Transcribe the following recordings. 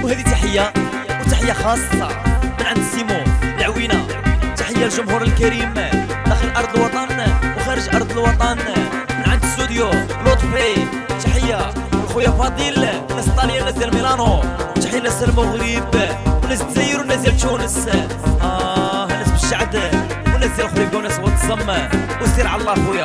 وهذه تحية وتحية خاصة من عند سيمو العوينة. تحية للجمهور الكريم داخل أرض الوطن وخارج أرض الوطن. من عند الاستوديو لطفي تحية لخويا فاضل، ناس إيطاليا، ناس ديال ميلانو. تحية لناس المغرب وناس الجزائر وناس ديال تونس، ناس بالشعب وناس ديال خريبكا وناس وتصم. وسير على الله خويا.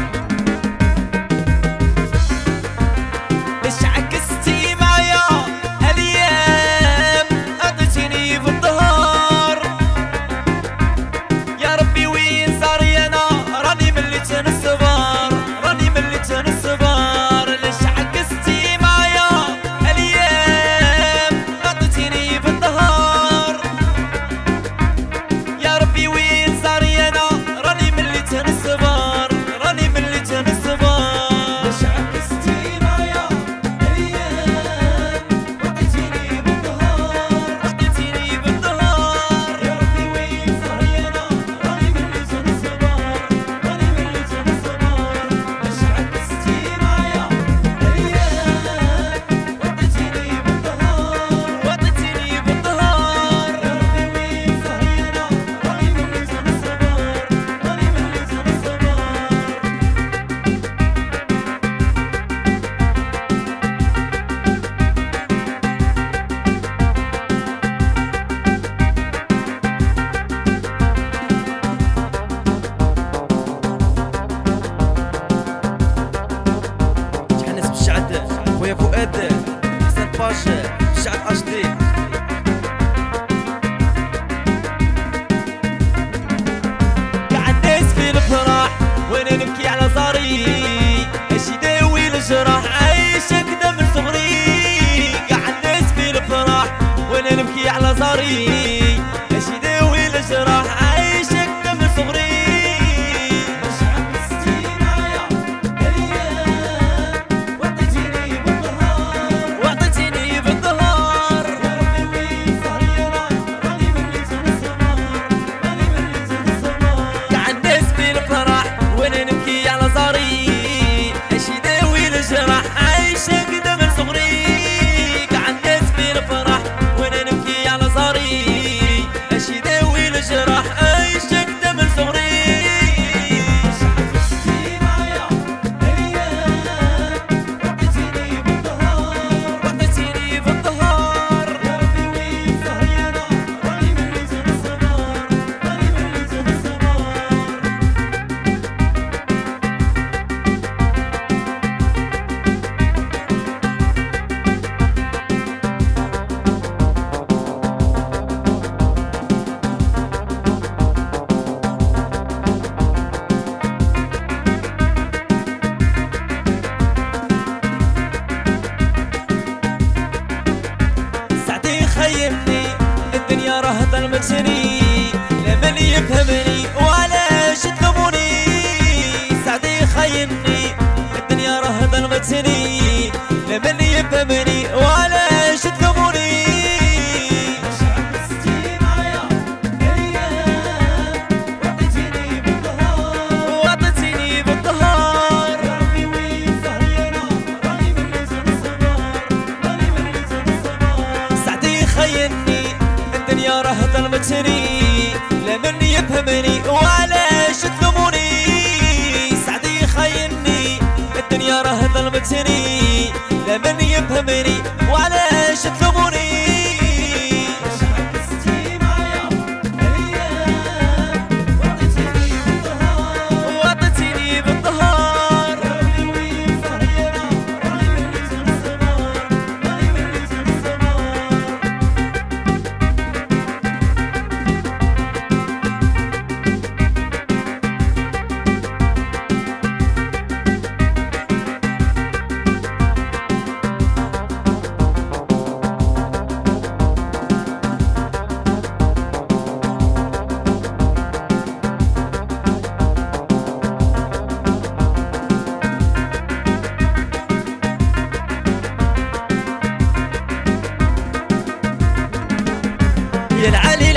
خويا فؤاد حسن باش الشعب اشدي. كاع الناس في الفرح وانا نبكي على صاري، اش يداوي الجراح عايشة كدا من صغري. كاع الناس في الفرح وانا نبكي على صاري، اش يداوي الجراح عايشة كدا من صغري. الدنيا راه ظلمتني، لا من يفهمني وعلاش تلوموني. سعدي خايني الدنيا راه ظلمتني، لا من يفهمني وعلاش تلوموني. الدنيا راه ظلمتني، لا من يفهمني وعلاش تلوموني. سعدي خايني الدنيا راه ظلمتني، لا من يفهمني وعلاش تلوموني. يا العلي